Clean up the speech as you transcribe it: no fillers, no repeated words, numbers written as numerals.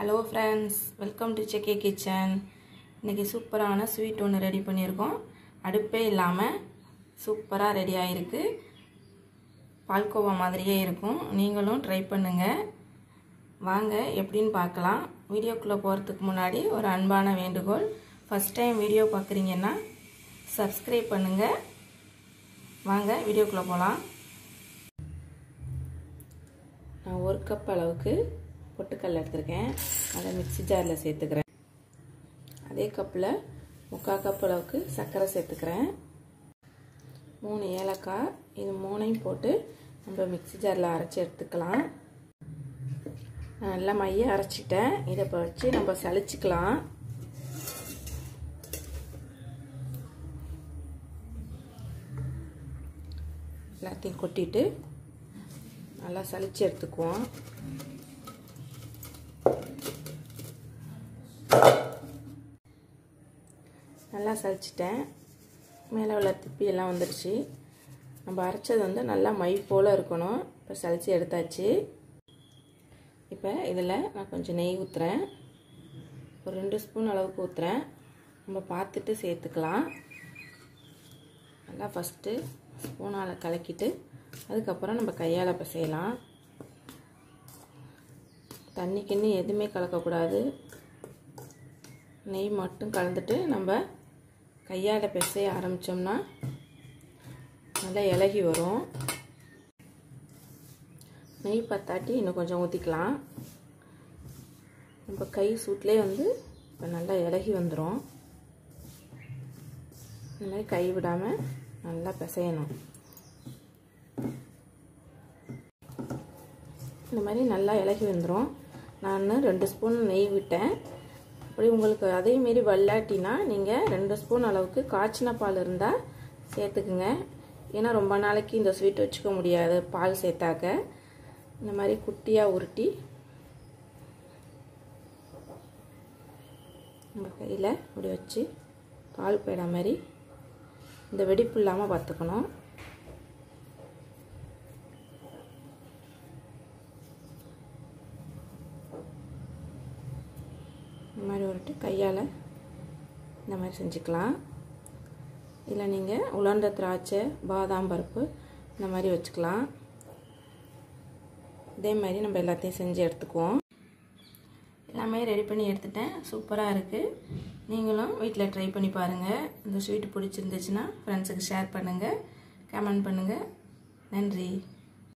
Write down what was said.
Hello friends, welcome to செக்கே kitchen. இன்றைக்கி சூப்பரான ஸ்வீட் ஒன்று ரெடி பண்ணியிருக்கோம். அடுப்பே இல்லாமல் சூப்பராக ரெடி ஆகிருக்கு. பால்கோவா மாதிரியே இருக்கும். நீங்களும் ட்ரை பண்ணுங்கள். வாங்க எப்படின்னு பார்க்கலாம். வீடியோக்குள்ளே போகிறதுக்கு முன்னாடி ஒரு அன்பான வேண்டுகோள். ஃபஸ்ட் டைம் வீடியோ பார்க்குறீங்கன்னா சப்ஸ்கிரைப் பண்ணுங்கள். வாங்க வீடியோக்குள்ளே போகலாம். நான் 1 கப் அளவுக்கு பொட்டுக்கல்ல எடுத்துருக்கேன். அதை மிக்ஸி ஜாரில் சேர்த்துக்கிறேன். அதே கப்பில் 3/4 கப் அளவுக்கு சர்க்கரை சேர்த்துக்கிறேன். 3 ஏலக்காய், இது 3ஐயும் போட்டு நம்ம மிக்ஸி ஜாரில் அரைச்சி எடுத்துக்கலாம். நான் நல்லா மைய அரைச்சிட்டேன். இதை இப்போ வச்சு நம்ம சலிச்சுக்கலாம். எல்லாத்தையும் கொட்டிட்டு நல்லா சலிச்சு எடுத்துக்குவோம். நல்லா சலிச்சிட்டேன். மேலே உள்ள திப்பி எல்லாம் வந்துடுச்சு. நம்ம அரைச்சது நல்லா மை போல் இருக்கணும். இப்போ சலிச்சு எடுத்தாச்சு. இப்போ இதில் நான் கொஞ்சம் நெய் ஊற்றுறேன். ஒரு 2 ஸ்பூன் அளவுக்கு ஊற்றுறேன். நம்ம பார்த்துட்டு சேர்த்துக்கலாம். நல்லா ஃபஸ்ட்டு ஸ்பூனால் கலக்கிட்டு அதுக்கப்புறம் நம்ம கையால் பிசையலாம். தண்ணி கிண்ணி எதுவுமே கலக்கக்கூடாது. நெய் மட்டும் கலந்துட்டு நம்ம கையால் பிசைய ஆரம்பித்தோம்னா நல்லா இலகி வரும். நெய் பத்தாட்டி இன்னும் கொஞ்சம் ஊற்றிக்கலாம். நம்ம கை சூட்லேயே இப்போ நல்லா இலகி வந்துடும். இந்த மாதிரி கை விடாமல் நல்லா பிசையணும். இந்த மாதிரி நல்லா இலகி வந்துடும். நான் 2 ஸ்பூன் நெய் விட்டேன். அப்படி உங்களுக்கு அதேமாரி வல்லாட்டினா நீங்கள் 2 ஸ்பூன் அளவுக்கு காய்ச்சின பால் இருந்தால் சேர்த்துக்குங்க. ஏன்னா ரொம்ப நாளைக்கு இந்த ஸ்வீட் வச்சுக்க முடியாது பால் சேர்த்தாக்க. இந்த மாதிரி குட்டியாக உருட்டி நம்ம கையில் இப்படி வச்சு பால் பேடா மாதிரி இந்த வெடிப்பு இல்லாமல் பார்த்துக்கணும். இந்த மாதிரி உருட்டு கையால் இந்த மாதிரி செஞ்சுக்கலாம். இல்லை நீங்கள் உலர்ந்த திராட்சை, பாதாம் பருப்பு இந்த மாதிரி வச்சுக்கலாம். இதே மாதிரி நம்ம எல்லாத்தையும் செஞ்சு எடுத்துக்குவோம். எல்லாமே ரெடி பண்ணி எடுத்துட்டேன். சூப்பராக இருக்குது. நீங்களும் வீட்டில் ட்ரை பண்ணி பாருங்கள். இந்த ஸ்வீட் பிடிச்சிருந்துச்சுன்னா ஃப்ரெண்ட்ஸுக்கு ஷேர் பண்ணுங்கள், கமெண்ட் பண்ணுங்கள். நன்றி.